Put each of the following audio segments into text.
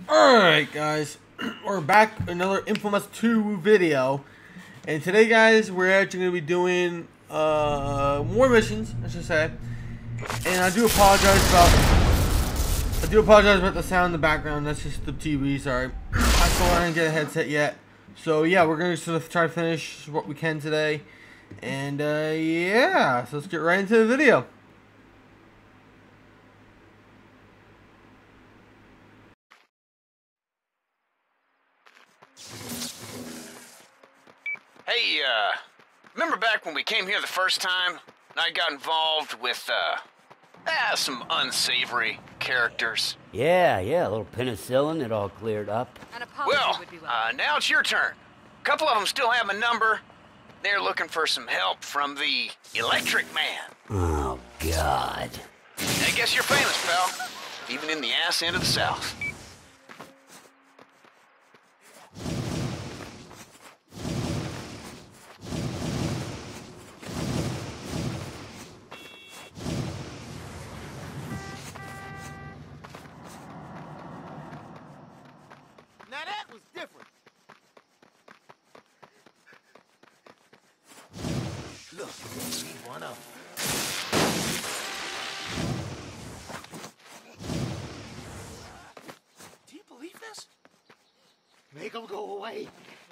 Alright guys, we're back with another Infamous 2 video. And today guys, we're actually going to be doing more missions, I should say. And I do apologize about the sound in the background. That's just the TV, sorry. I still didn't get a headset yet. So yeah, we're going to sort of try to finish what we can today. And yeah, so let's get right into the video. Hey, remember back when we came here the first time? And I got involved with, some unsavory characters. Yeah, a little penicillin, it all cleared up. An apology Well, would be welcome. now it's your turn. A couple of them still have my number. They're looking for some help from the Electric Man. Oh, God. I guess you're famous, pal. Even in the ass end of the South. Now that was different. Look, see one of them. Do you believe this? Make them go away.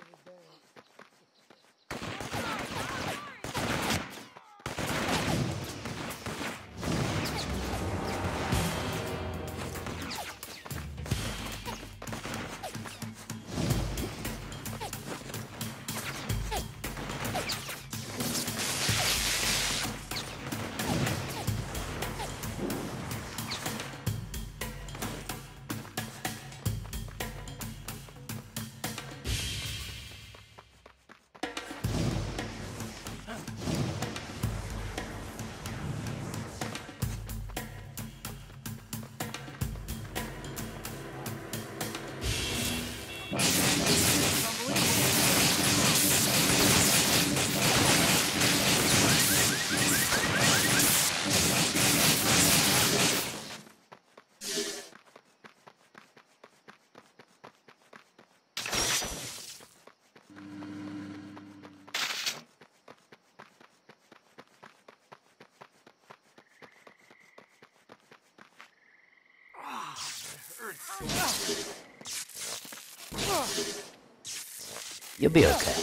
You'll be okay.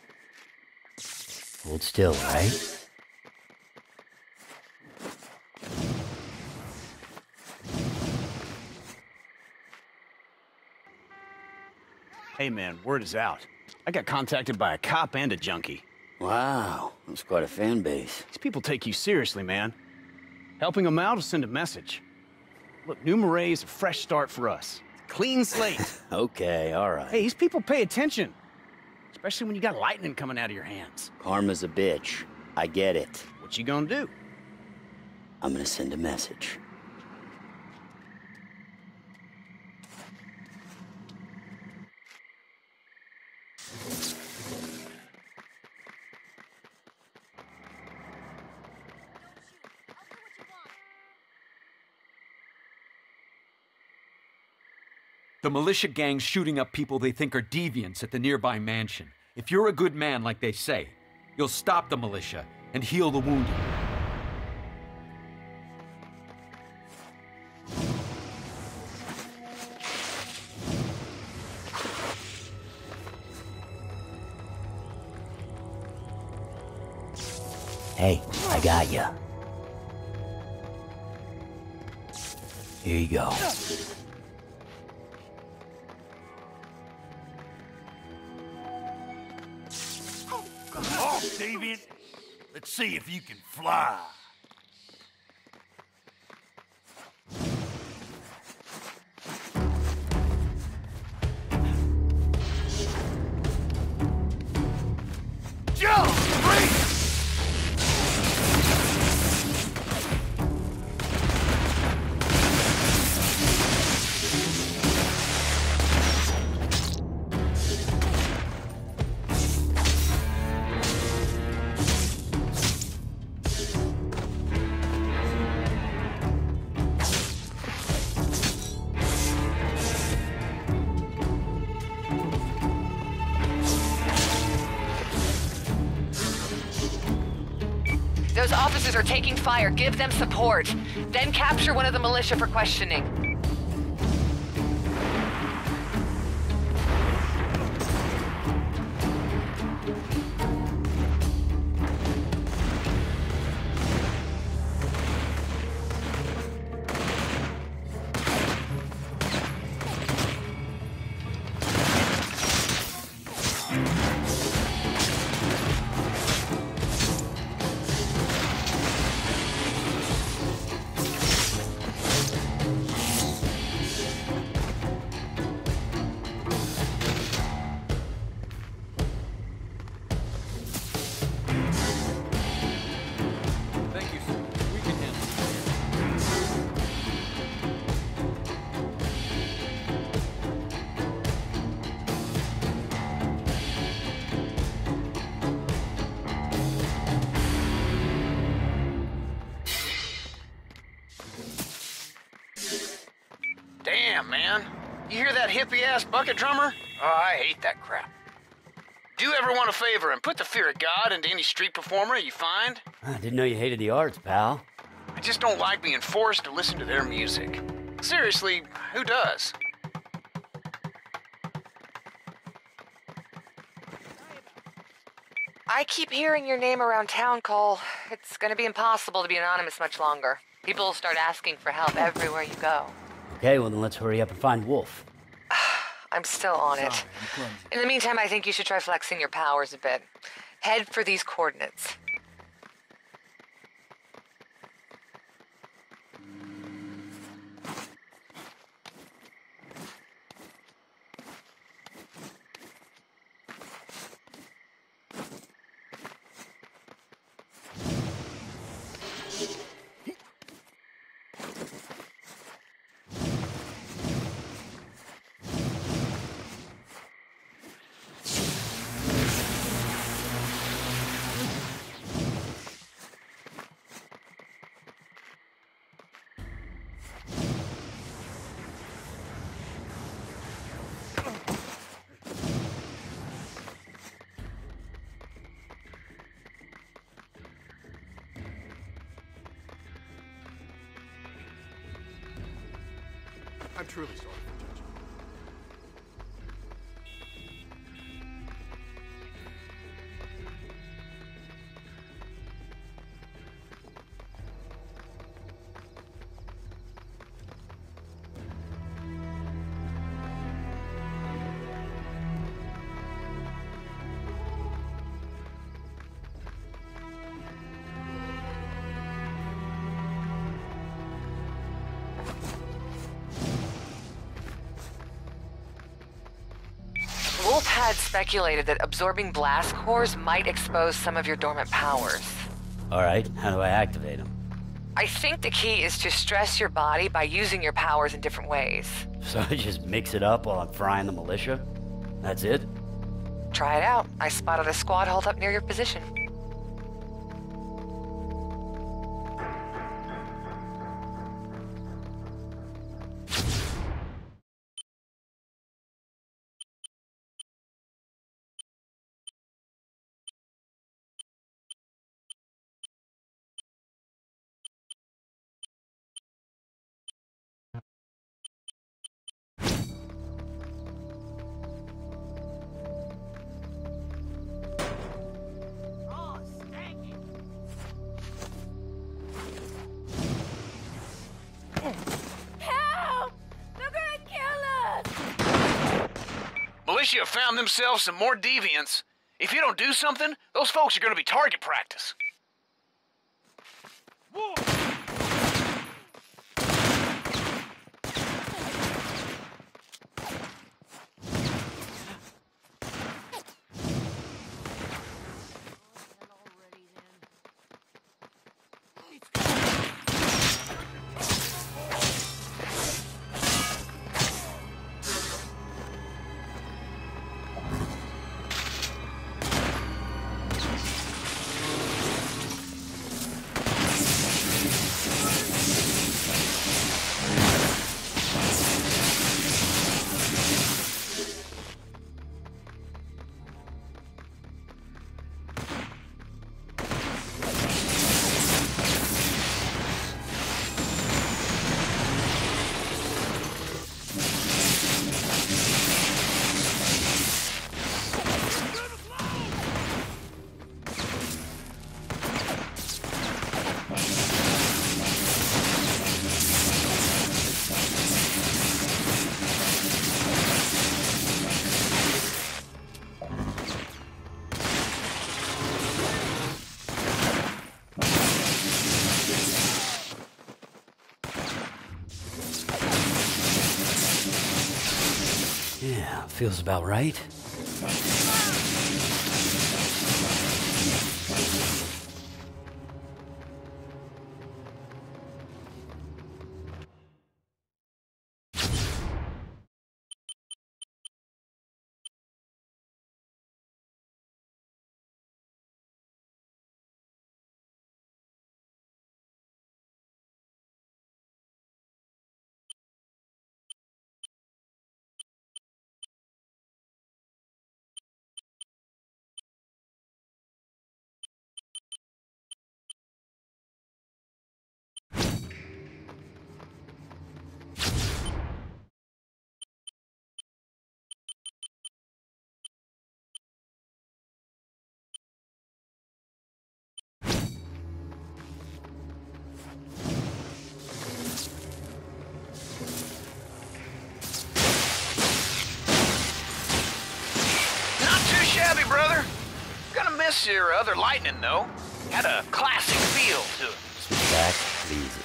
Hold still, right? Hey man, word is out. I got contacted by a cop and a junkie. Wow, that's quite a fan base. These people take you seriously, man. Helping them out will send a message. Look, New Marais is a fresh start for us. Clean slate. Okay, all right. Hey, these people pay attention. Especially when you got lightning coming out of your hands. Karma's a bitch. I get it. What you gonna do? I'm gonna send a message. The militia gang's shooting up people they think are deviants at the nearby mansion. If you're a good man, like they say, you'll stop the militia and heal the wounded. Hey, I got ya. Here you go. Oh, deviant. Let's see if you can fly. Jump! Freeze! Those officers are taking fire. Give them support. Then capture one of the militia for questioning. Thank you, sir. We can handle it. Damn, man. You hear that hippie-ass bucket drummer? Oh, I hate that crap. Do you ever want a favor and put the fear of God into any street performer you find? I didn't know you hated the arts, pal. I just don't like being forced to listen to their music. Seriously, who does? I keep hearing your name around town, Cole. It's gonna be impossible to be anonymous much longer. People will start asking for help everywhere you go. Okay, well then let's hurry up and find Wolf. I'm still on it. Sorry, I'm clumsy. In the meantime, I think you should try flexing your powers a bit. Head for these coordinates. I'm truly sorry for judging. Wolf had speculated that absorbing blast cores might expose some of your dormant powers. Alright, how do I activate them? I think the key is to stress your body by using your powers in different ways. So I just mix it up while I'm frying the militia? That's it? Try it out. I spotted a squad hold up near your position. Militia have found themselves some more deviants. If you don't do something, those folks are going to be target practice. Yeah, feels about right. Shabby, brother. Gonna miss your other lightning, though. Had a classic feel to it. Sit back, easy.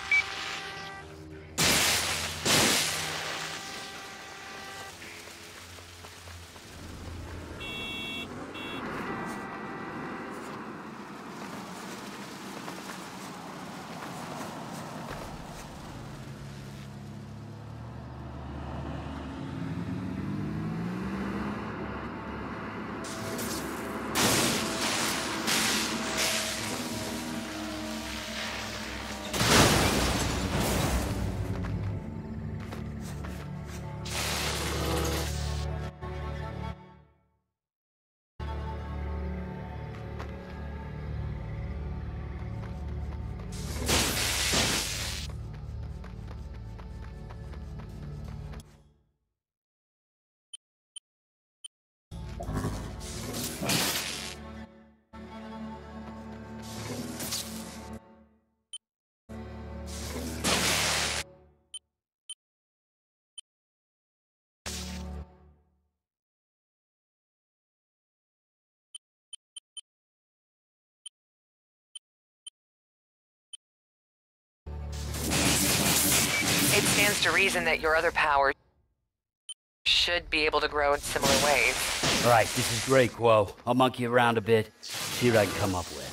It stands to reason that your other powers should be able to grow in similar ways. All right, this is great, Quo. I'll monkey around a bit, see what I can come up with.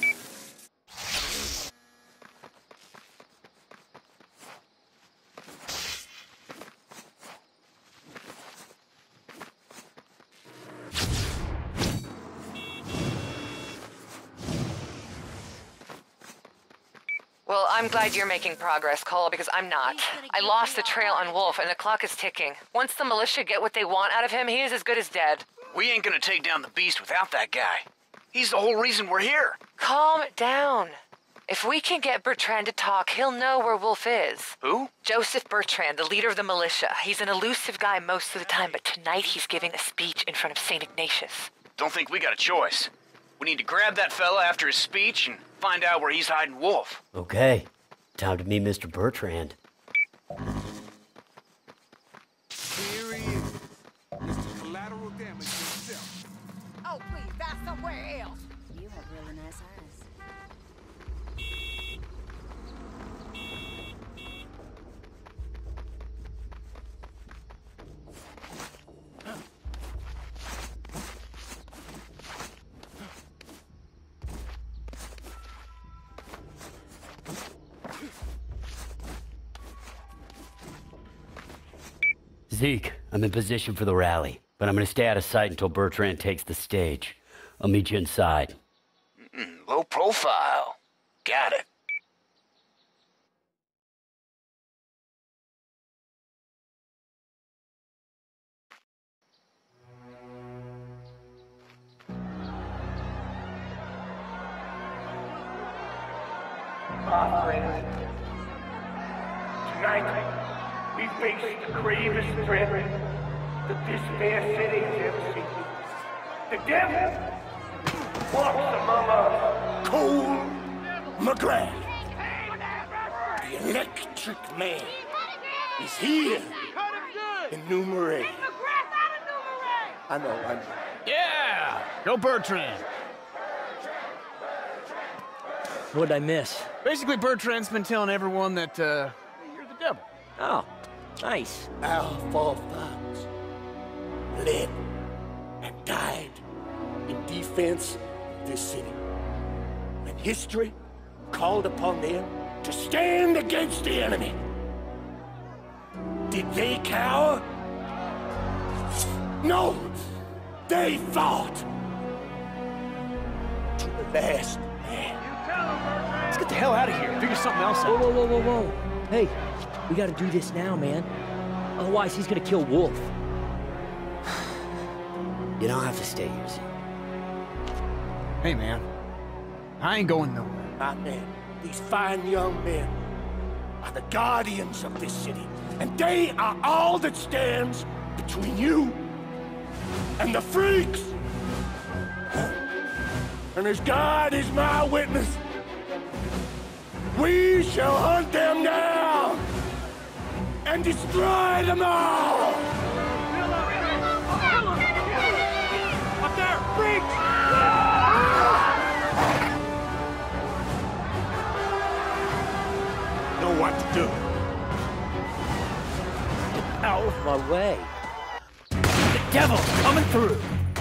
Well, I'm glad you're making progress, Cole, because I'm not. I lost the trail on Wolf, and the clock is ticking. Once the militia get what they want out of him, he is as good as dead. We ain't gonna take down the beast without that guy. He's the whole reason we're here. Calm down. If we can get Bertrand to talk, he'll know where Wolf is. Who? Joseph Bertrand, the leader of the militia. He's an elusive guy most of the time, but tonight he's giving a speech in front of St. Ignatius. Don't think we got a choice. We need to grab that fella after his speech and find out where he's hiding Wolf. Okay, time to meet Mr. Bertrand. Here he is. Mr. Collateral Damage himself. Oh, please, that's somewhere else. You have really nice eyes. Zeke, I'm in position for the rally, but I'm gonna stay out of sight until Bertrand takes the stage. I'll meet you inside. Low profile. Got it. Friends, tonight we face the gravest threat that this fair city has ever seen. The devil walks among us. Cole McGrath, the Electric Man, is here in Numeray. I know. Yeah! Go Bertrand! What'd I miss? Basically, Bertrand's been telling everyone that, you're the devil. Oh, nice. Al Fox, bled, and died in defense of this city. And history called upon them to stand against the enemy. Did they cower? No! They fought! To the last man. Let's get the hell out of here. Figure something else out. Whoa, whoa, whoa, whoa, whoa. Hey, we gotta do this now, man. Otherwise, he's gonna kill Wolf. You don't have to stay here, Zeke. Hey, man. I ain't going nowhere. My men, these fine young men, are the guardians of this city, and they are all that stands between you and the freaks. And as God is my witness, we shall hunt them down and destroy them all. Up there, freaks! Know what to do. Out of my way. The devil's coming through.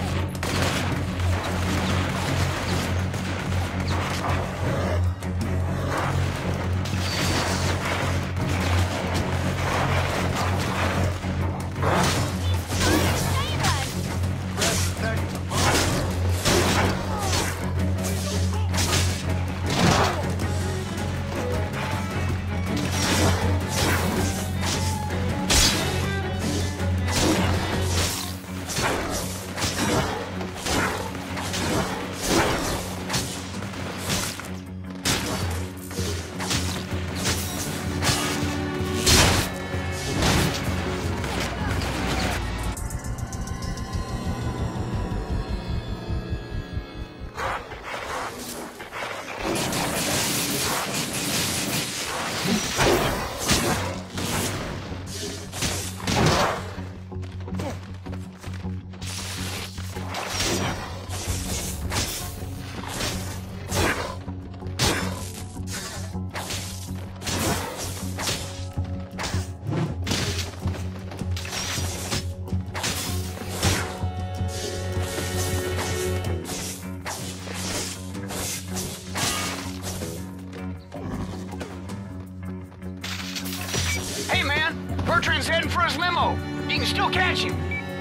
Hey, man! Bertrand's heading for his limo. You can still catch him.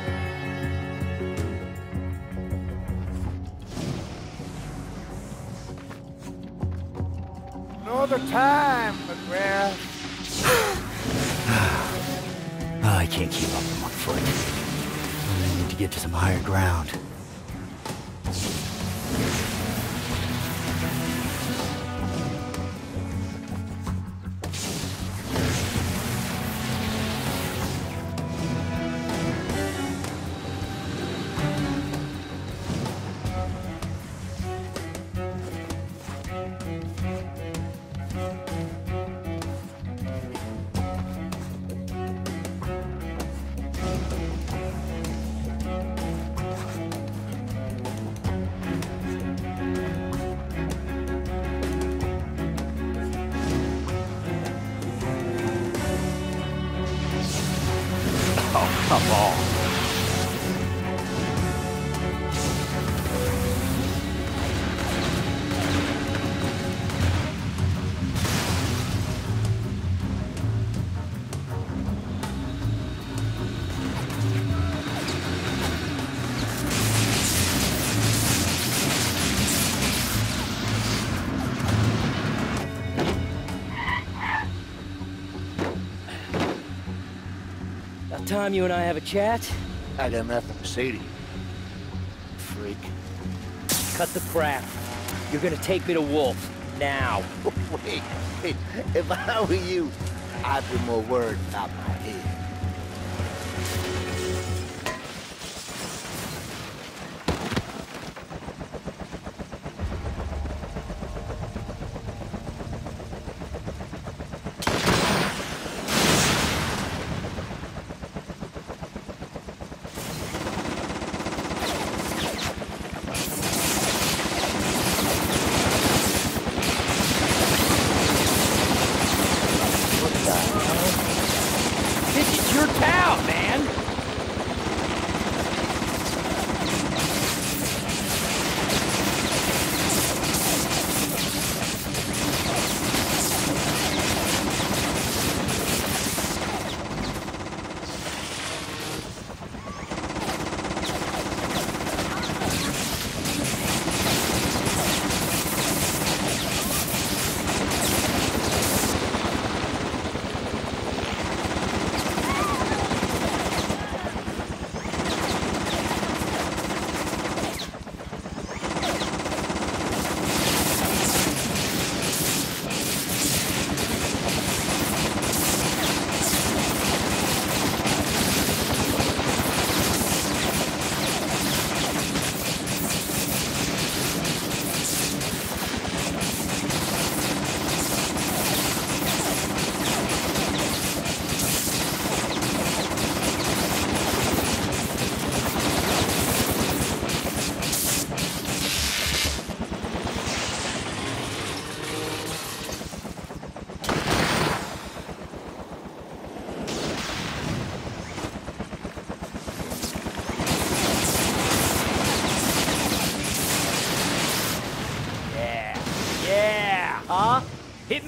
Another time, McGrath. Oh, I can't keep up on one foot. I need to get to some higher ground. Come on. About time you and I have a chat. I got nothing to say to you, freak. Cut the crap. You're gonna take me to Wolf. Now. Wait. If I were you, I'd be more worried about my head. This is your town, man!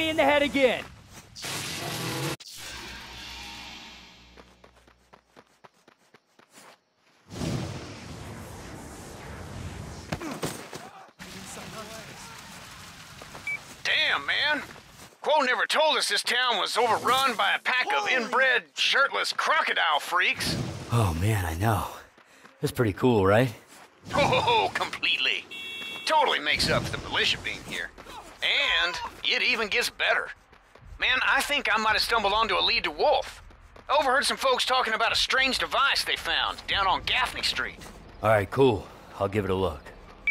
me in the head again. Damn, man. Quo never told us this town was overrun by a pack of inbred, shirtless crocodile freaks. Oh man, I know. That's pretty cool, right? Oh, completely. Totally makes up for the militia being here. And it even gets better. Man, I think I might have stumbled onto a lead to Wolf. Overheard some folks talking about a strange device they found down on Gaffney Street. Alright, cool. I'll give it a look.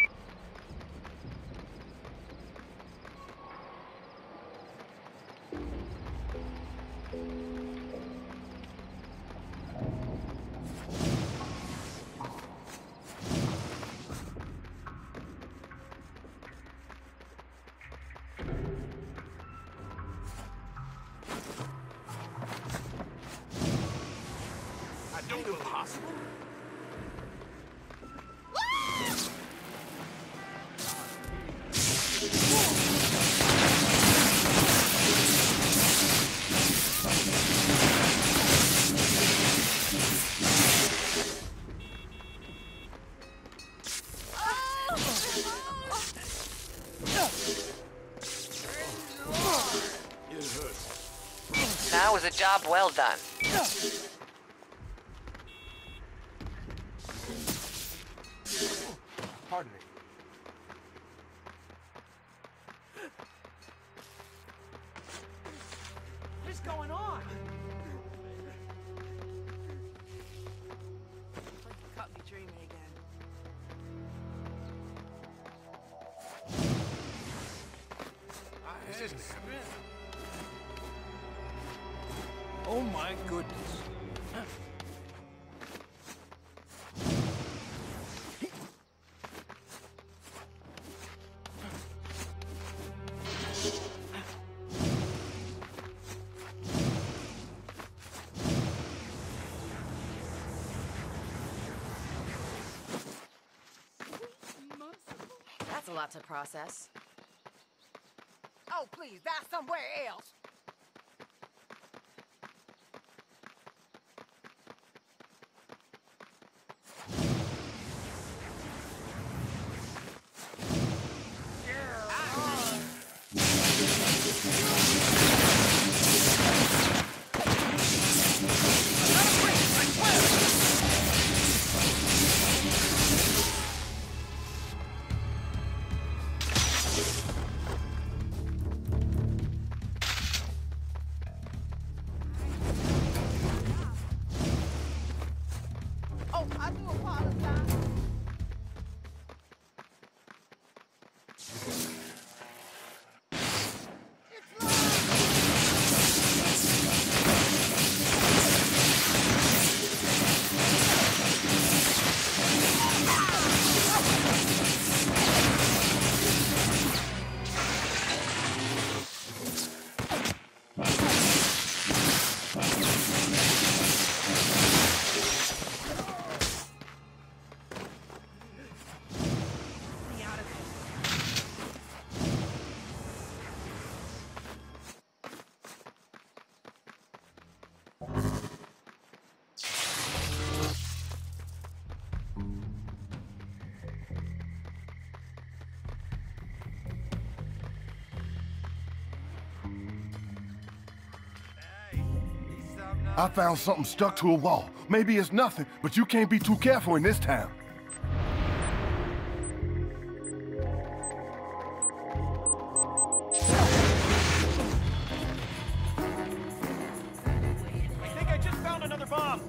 That was a job well done. Pardon me. What's going on? Cut me dreaming again. Oh my goodness. That's a lot to process. Oh, please, that's somewhere else. Oh, I do apologize. I found something stuck to a wall. Maybe it's nothing, but you can't be too careful in this town. I think I just found another bomb.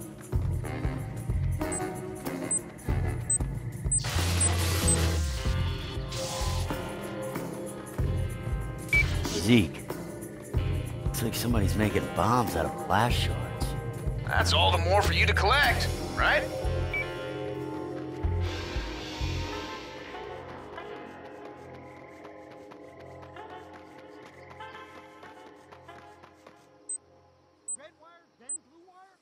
Zeke. Looks like somebody's making bombs out of blast shards. That's all the more for you to collect, right? Red wire, then blue wire?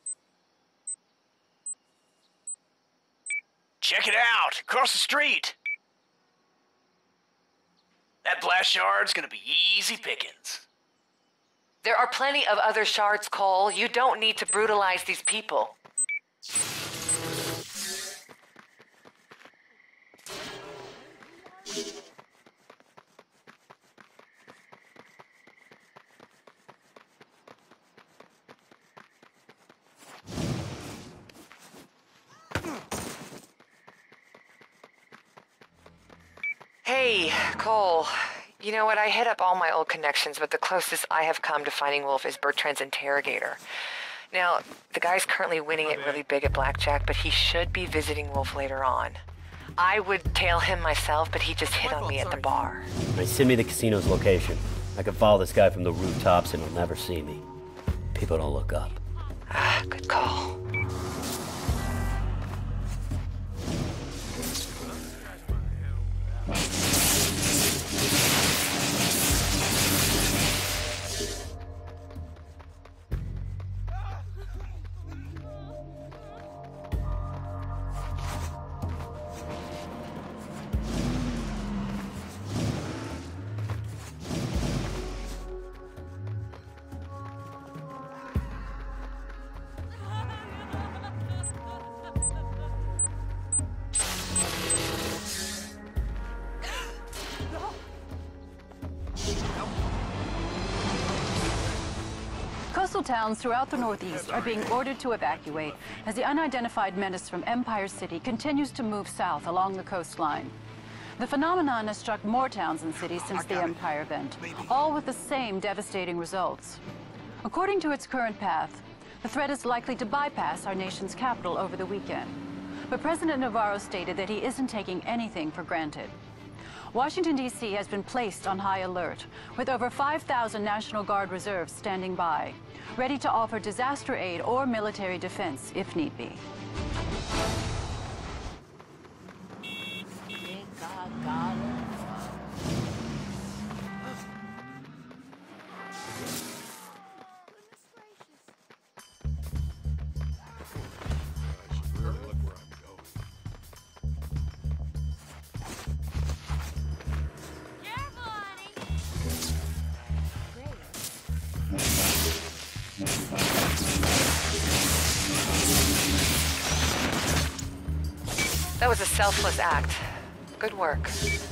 Check it out, across the street. That blast shard's gonna be easy pickings. There are plenty of other shards, Cole. You don't need to brutalize these people. Hey, Cole. You know what? I hit up all my old connections, but the closest I have come to finding Wolf is Bertrand's interrogator. Now, the guy's currently winning it really big at blackjack, but he should be visiting Wolf later on. I would tail him myself, but he just hit on me at the bar. Right, send me the casino's location. I can follow this guy from the rooftops and he'll never see me. People don't look up. Ah, good call. Coastal towns throughout the Northeast are being ordered to evacuate as the unidentified menace from Empire City continues to move south along the coastline. The phenomenon has struck more towns and cities since the Empire event, all with the same devastating results. According to its current path, the threat is likely to bypass our nation's capital over the weekend. But President Navarro stated that he isn't taking anything for granted. Washington, D.C. has been placed on high alert, with over 5,000 National Guard reserves standing by, ready to offer disaster aid or military defense if need be. That was a selfless act. Good work.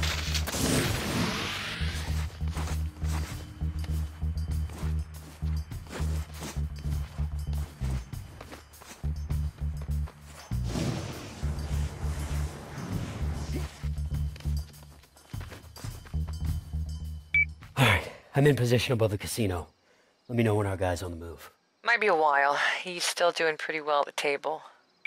All right, I'm in position above the casino. Let me know when our guy's on the move. Might be a while. He's still doing pretty well at the table.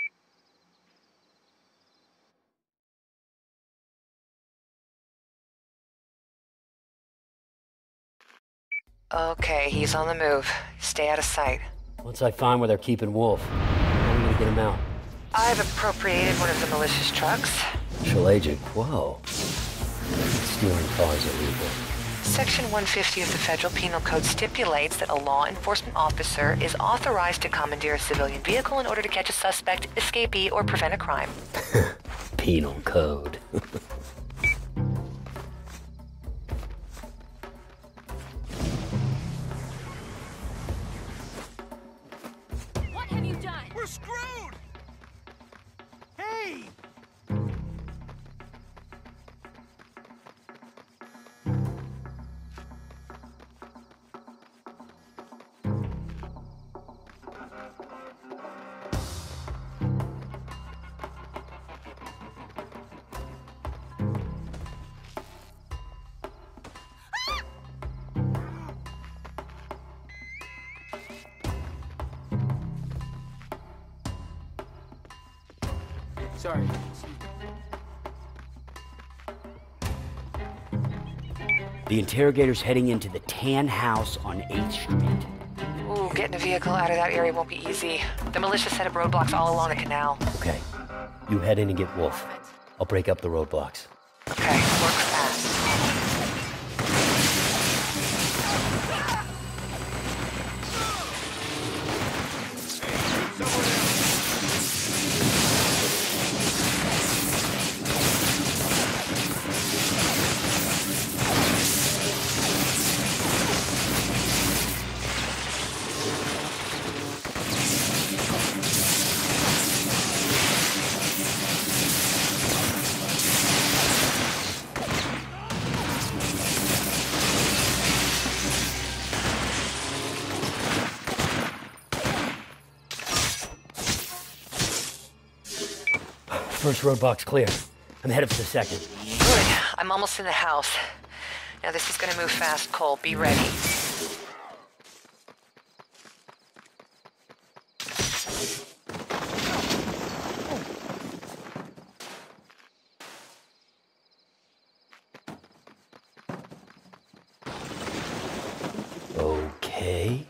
Okay, he's on the move. Stay out of sight. Once I find where they're keeping Wolf, how are we gonna get him out? I've appropriated one of the malicious trucks. Special agent, whoa. Stealing cars illegal. Section 150 of the Federal Penal Code stipulates that a law enforcement officer is authorized to commandeer a civilian vehicle in order to catch a suspect, escapee, or prevent a crime. Penal Code. What have you done? We're screwed! Hey! Sorry. The interrogator's heading into the tan house on 8th Street. Ooh, getting a vehicle out of that area won't be easy. The militia set up roadblocks all along the canal. Okay, you head in and get Wolf. I'll break up the roadblocks. Okay, work fast. First roadblock's clear. I'm headed for the second. Good. I'm almost in the house. Now this is gonna move fast, Cole. Be ready. Okay.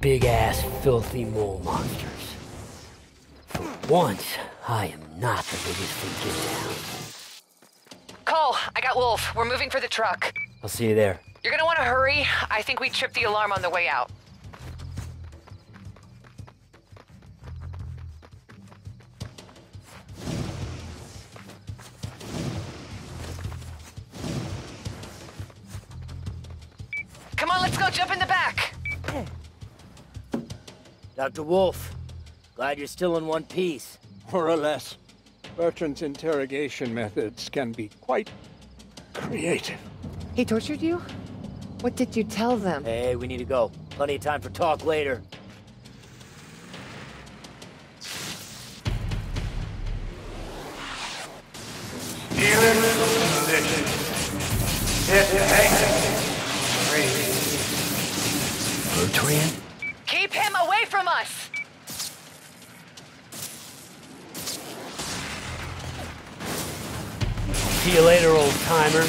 big-ass, filthy mole monsters. For once, I am not the biggest freak in town. Cole, I got Wolf. We're moving for the truck. I'll see you there. You're gonna want to hurry. I think we tripped the alarm on the way out. Come on, let's go jump in the back. Dr. Wolf, glad you're still in one piece. More or less. Bertrand's interrogation methods can be quite creative. He tortured you? What did you tell them? Hey, we need to go. Plenty of time for talk later. Bertrand? Keep him away from us! See you later, old-timer.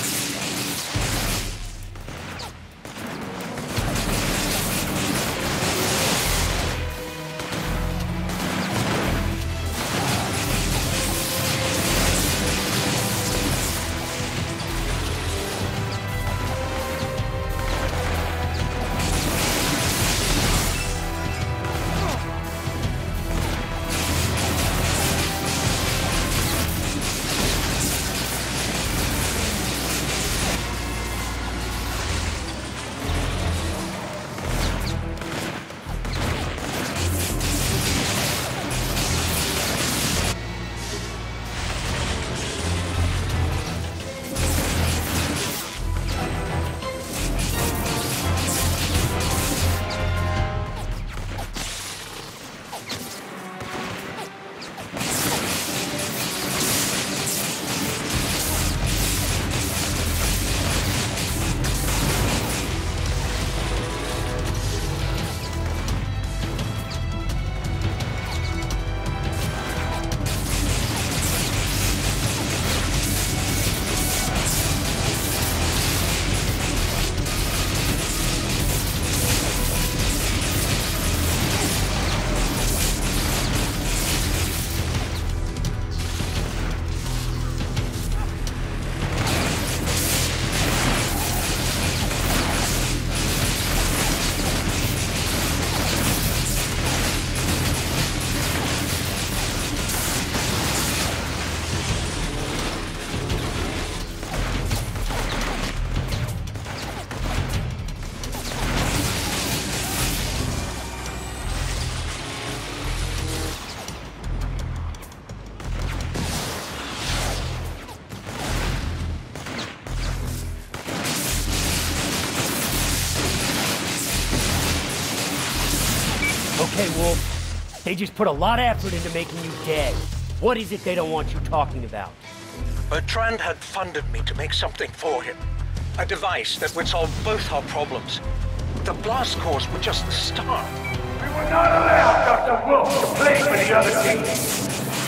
Okay, Wolf. They just put a lot of effort into making you dead. What is it they don't want you talking about? Bertrand had funded me to make something for him. A device that would solve both our problems. The blast cores were just the start. We will not allow Dr. Wolf to play for the other team.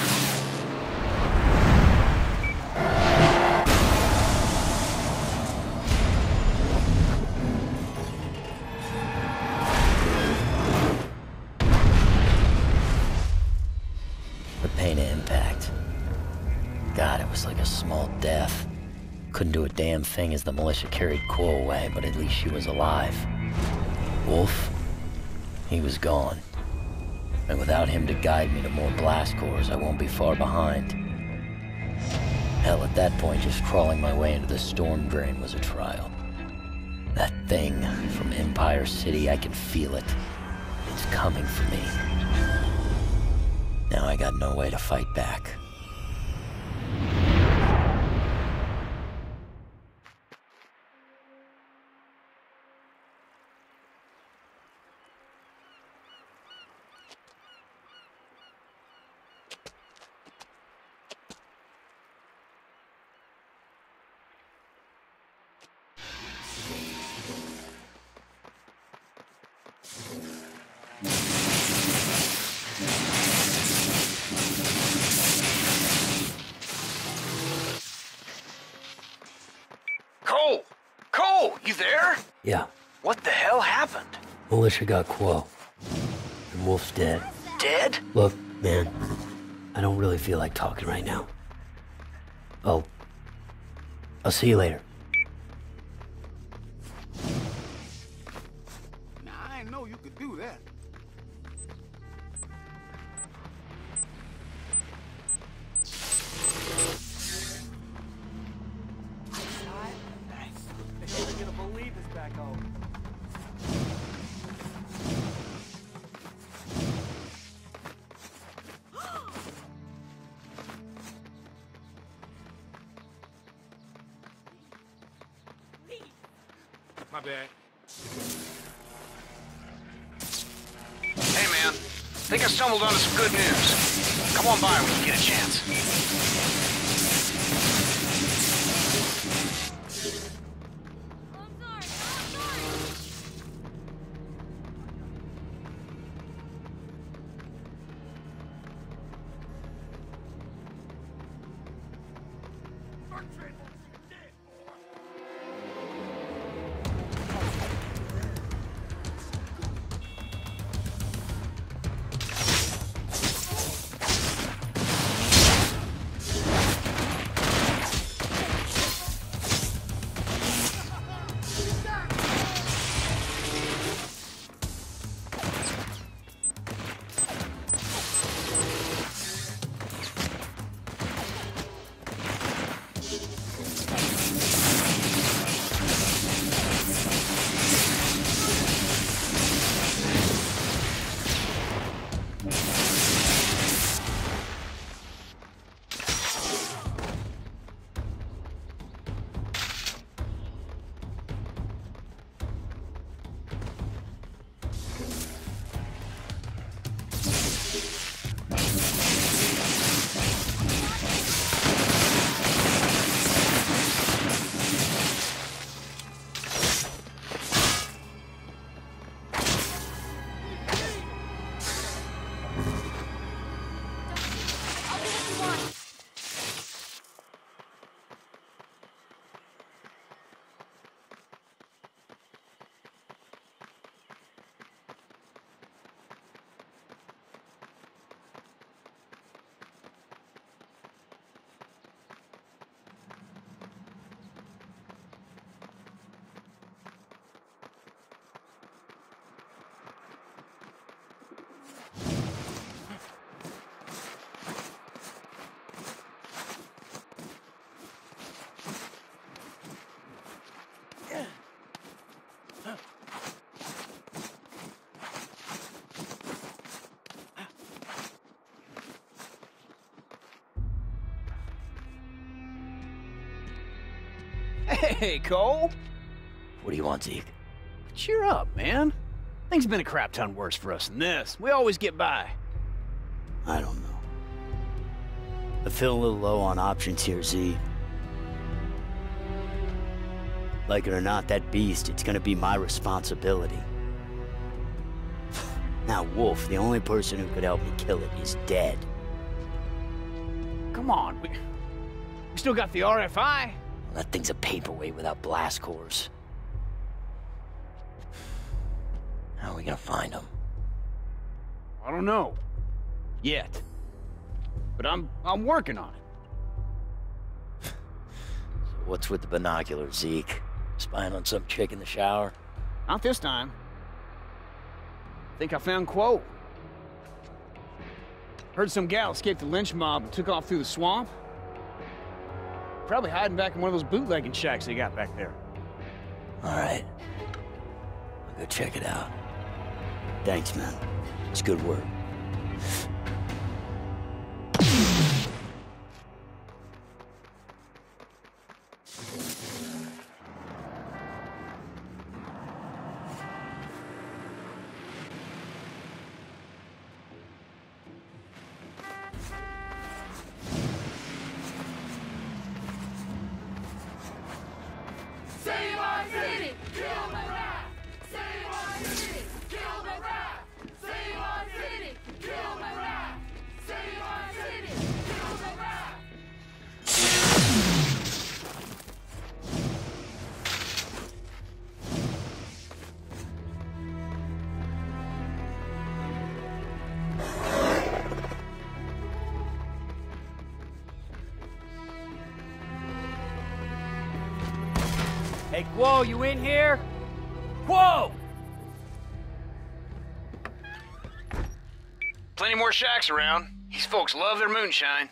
Couldn't do a damn thing as the militia carried Quill away, but at least she was alive. Wolf, he was gone. And without him to guide me to more blast cores, I won't be far behind. Hell, at that point, just crawling my way into the storm drain was a trial. That thing from Empire City, I can feel it. It's coming for me. Now I got no way to fight back. Cole, you there? Yeah. What the hell happened? Militia got Quill. Wolf's dead. Dead? Look, man, I don't really feel like talking right now. I'll see you later. Nah, I didn't know you could do that. I'm gonna believe this back home. My bad. Hey, man. Think I stumbled onto some good news. Come on by when you get a chance. Hey, Cole. What do you want, Zeke? Cheer up, man. Things have been a crap ton worse for us than this. We always get by. I don't know. I feel a little low on options here, Z. Like it or not, that beast, it's gonna be my responsibility. Now, Wolf, the only person who could help me kill it, is dead. Come on, we still got the RFI. Well, that thing's a paperweight without blast cores. How are we gonna find him? I don't know. Yet. But I'm working on it. So what's with the binoculars, Zeke? Spying on some chick in the shower? Not this time. Think I found Quo. Heard some gal escaped the lynch mob and took off through the swamp. Probably hiding back in one of those bootlegging shacks they got back there. All right. I'll go check it out. Thanks, man. It's good work. Save our city! Kill the rat! Save our city! Kill the rat! Save our city! Kill the rat! Hey, Quo, you in here? Quo! Plenty more shacks around. These folks love their moonshine.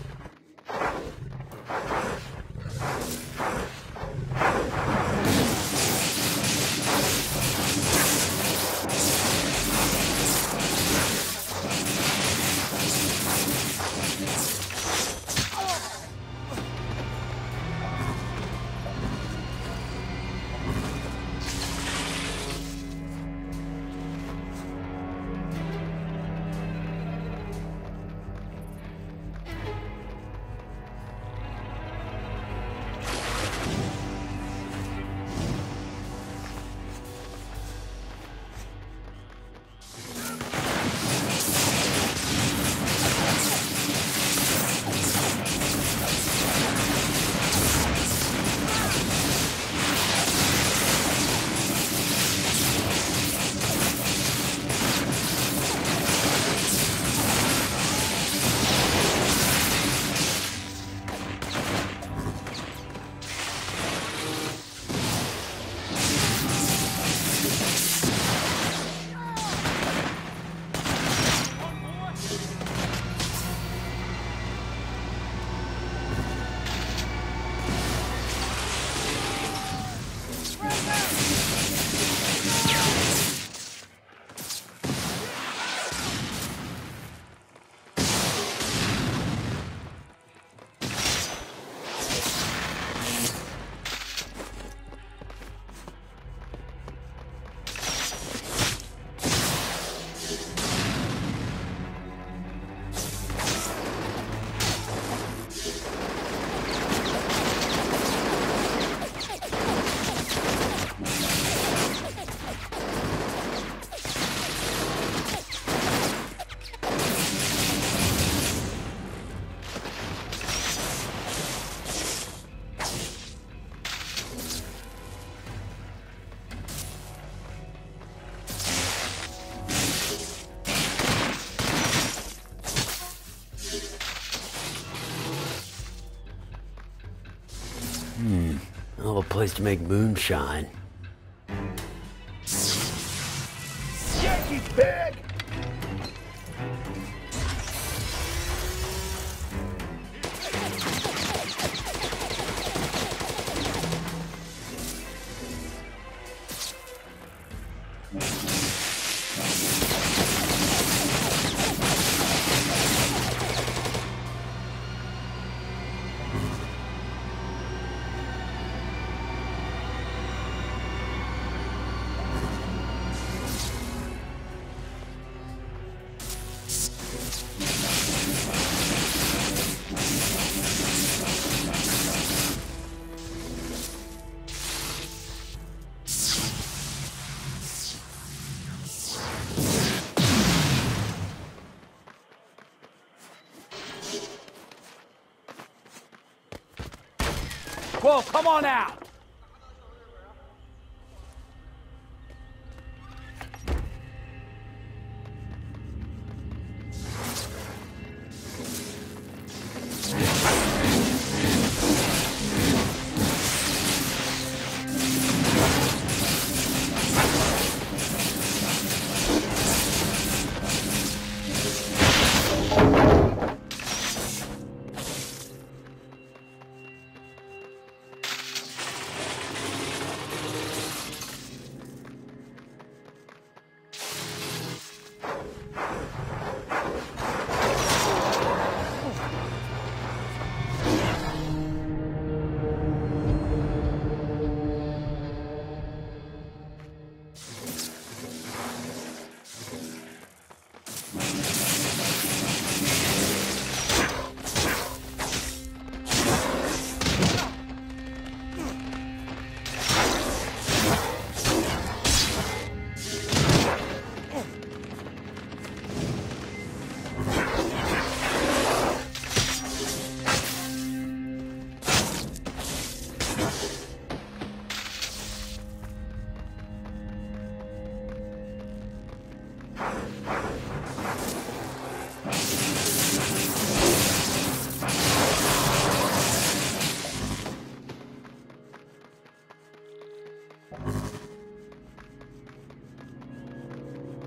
Hell of a place to make moonshine. Yankee bag! Quo, come on out!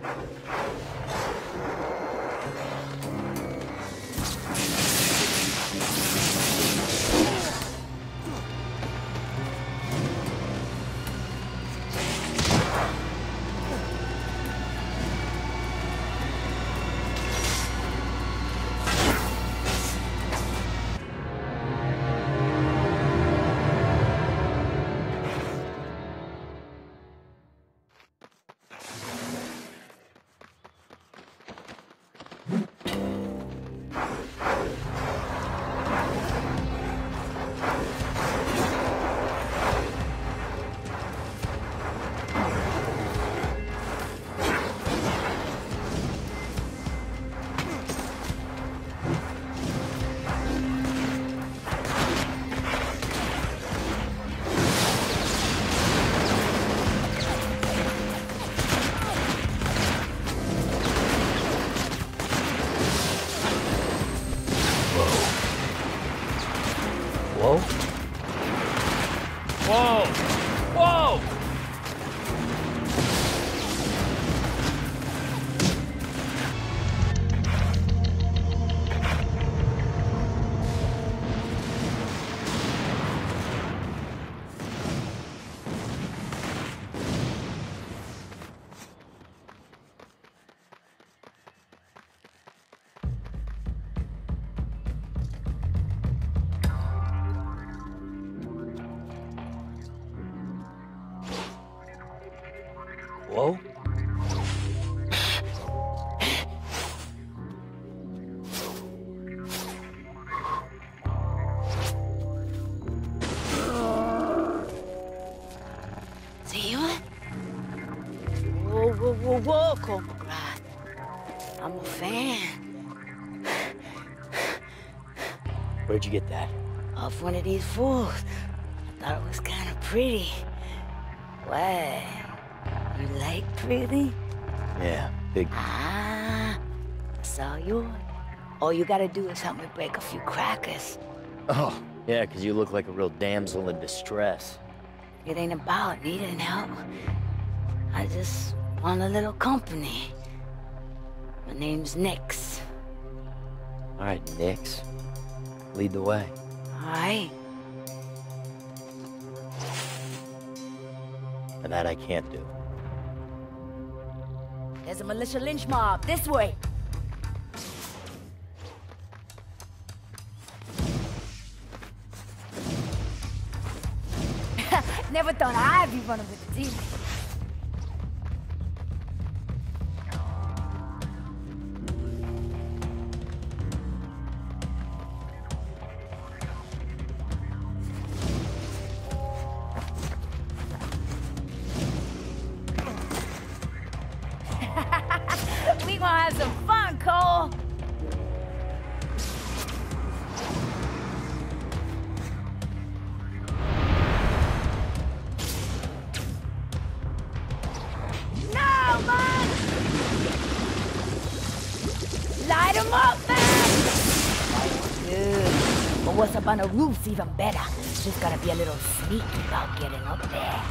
Whoa. Whoa! Whoa! Whoa. See you? Whoa, whoa, whoa, whoa, Corporal Grodd. I'm a fan. Where'd you get that? Off one of these fools. I thought it was kind of pretty. What? You like pretty? Yeah, big. Ah, that's all yours. All you gotta do is help me break a few crackers. Oh, yeah, 'cause you look like a real damsel in distress. It ain't about needing help. I just want a little company. My name's Nix. All right, Nix. Lead the way. All right. And that I can't do. There's a militia lynch mob. This way. Never thought I'd be running with the demon. We gonna have some fun, Cole. No, man! Light 'em up, man! Good. But what's up on the roof's even better. Just gotta be a little sneaky about getting up there.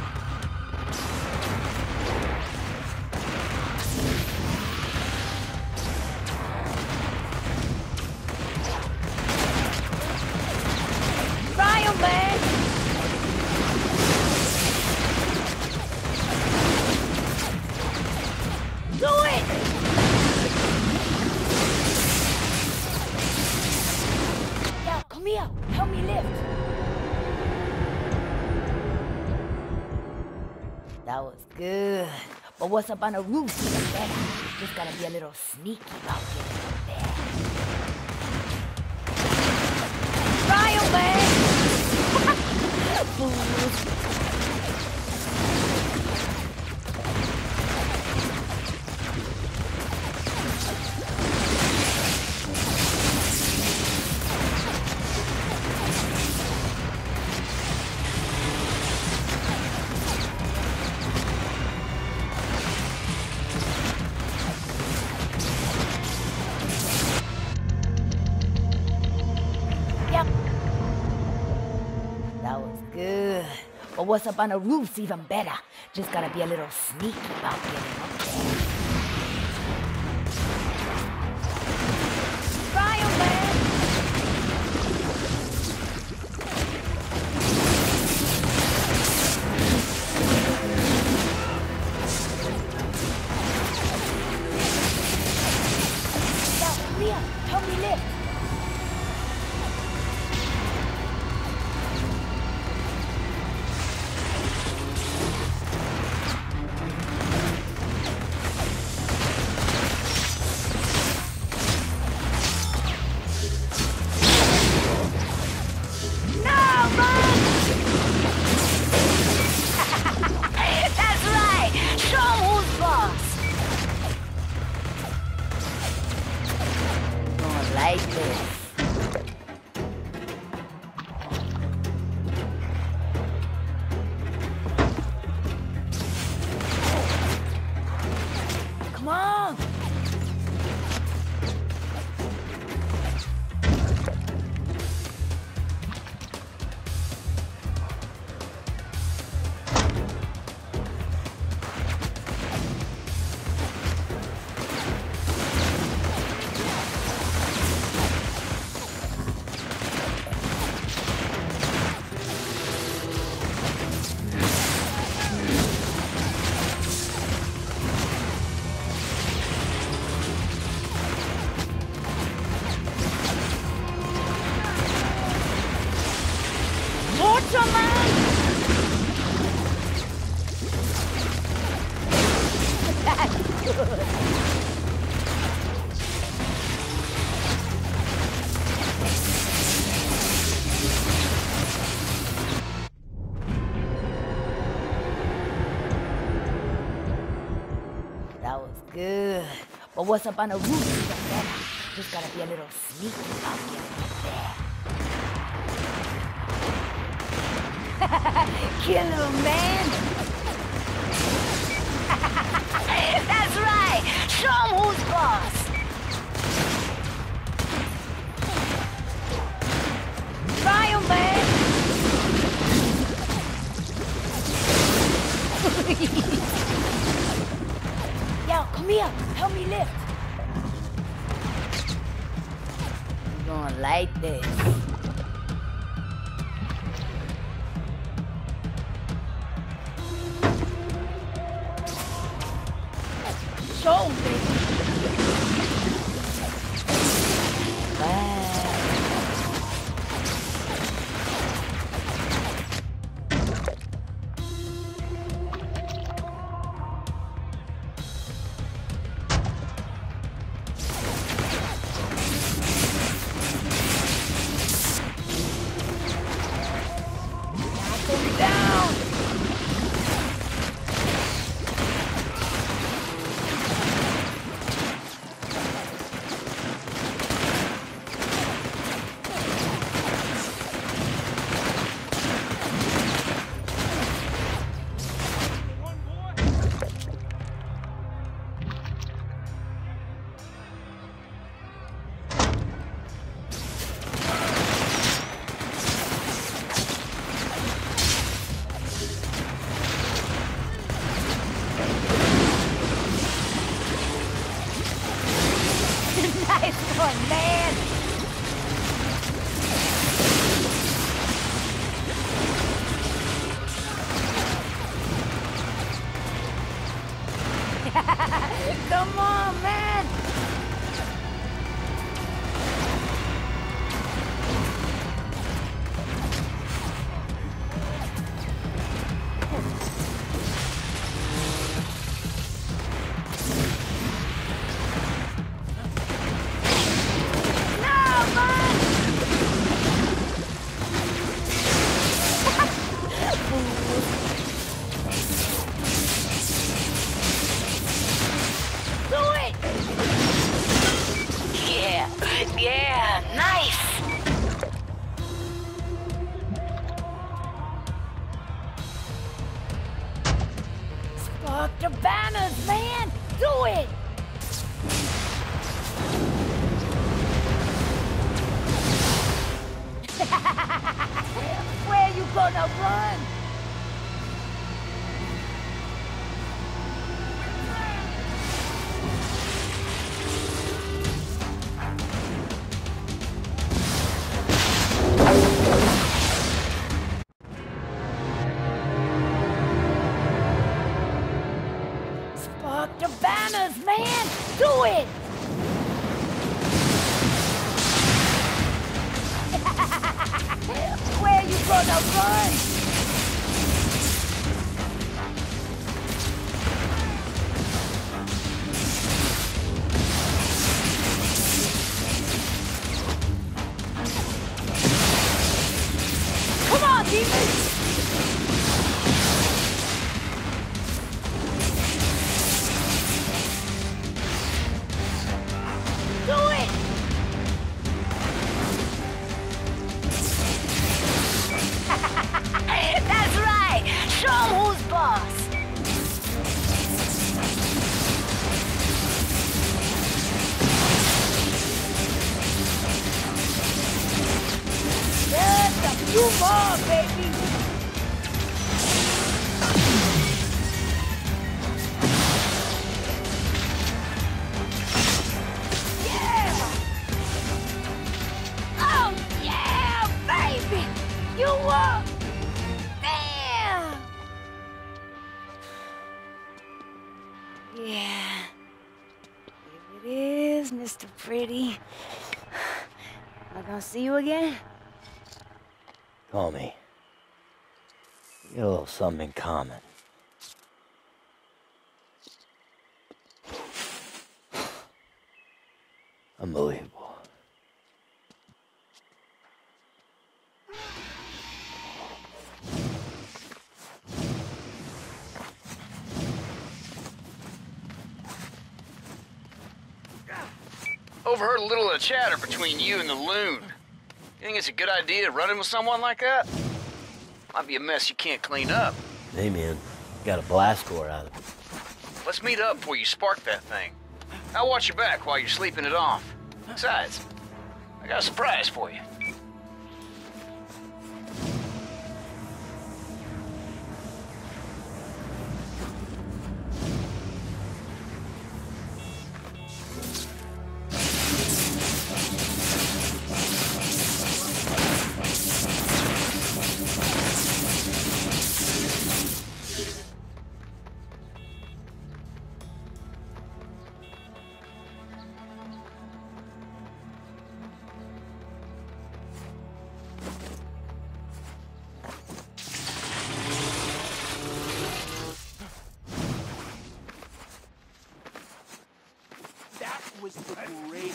Try 'em, man! Do it! Yo, come here. Help me lift. That was good. But what's up on the roof even better. Just gotta be a little sneaky about getting up there. Try 'em, man! Fools. Yep. That was good. But what's up on the roof's even better. Just gotta be a little sneaky about getting up there. Good. But what's up on the roof is even better. Just gotta be a little sneaky about getting up there. Kill him, man! That's right! Show him who's boss! Try him, man! Yo, come here! Help me lift! You're gonna like this. Show him, baby! Wow. Nice one, man! Come on, man! Yeah, nice! Spark the banners, man! Do it! Where you gonna run? Spark the banners, man! Do it! Where you gonna run? Come on, demons! Do it! That's right! Show 'em who's boss! Just a few more, baby! Oh, yeah, baby! You won! Damn! Yeah. Here it is, Mr. Pretty. Am I gonna see you again? Call me. We got a little something in common. Unbelievable. overheard a little of the chatter between you and the loon. You think it's a good idea running with someone like that? Might be a mess you can't clean up. Hey, man. Got a blast core out of it. Let's meet up before you spark that thing. I'll watch your back while you're sleeping it off. Besides, I got a surprise for you. Was the greatest.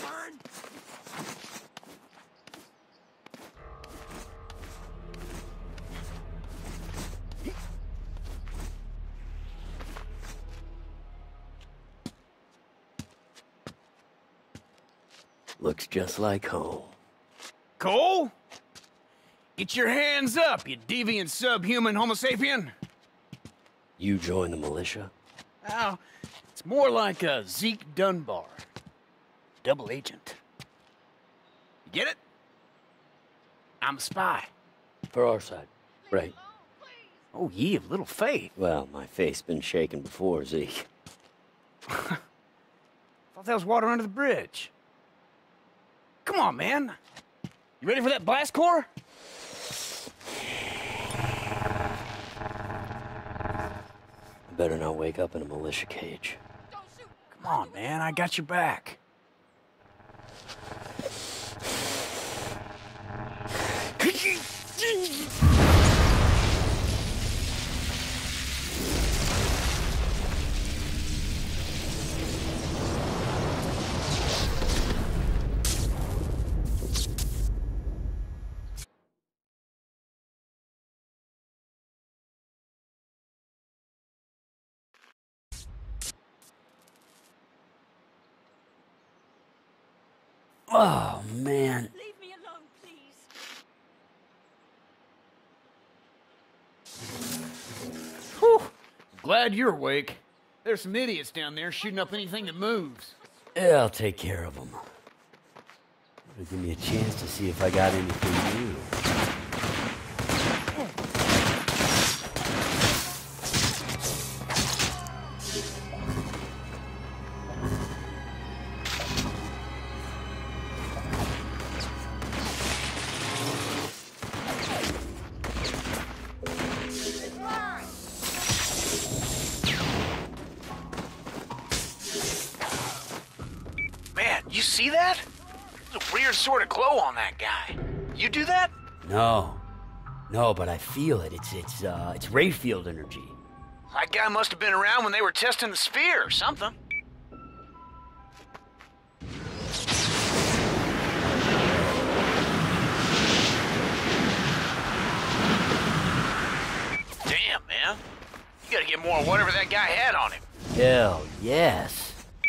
Looks just like home. Cole? Get your hands up, you deviant subhuman homo sapien. You join the militia? Well, it's more like a Zeke Dunbar. Double agent. You get it? I'm a spy. For our side. Right. Oh, ye of little faith. Well, my faith's been shaken before, Zeke. Thought that was water under the bridge. Come on, man. You ready for that blast core? I better not wake up in a militia cage. Come on, man. I got your back. Oh, man. Leave me alone, please. Whew. Glad you're awake. There's some idiots down there shooting up anything that moves. Yeah, I'll take care of them. It'll give me a chance to see if I got anything new. You see that? There's a weird sort of glow on that guy. You do that? No, but I feel it. It's Rayfield energy. That guy must have been around when they were testing the sphere or something. Damn, man. You gotta get more of whatever that guy had on him. Hell yes.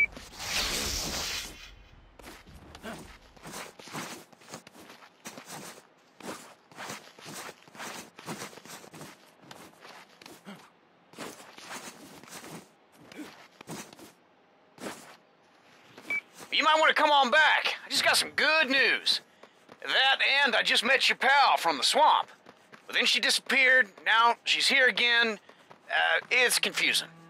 You might want to come on back. I just got some good news. That and I just met your pal from the swamp. But then she disappeared, now she's here again. It's confusing.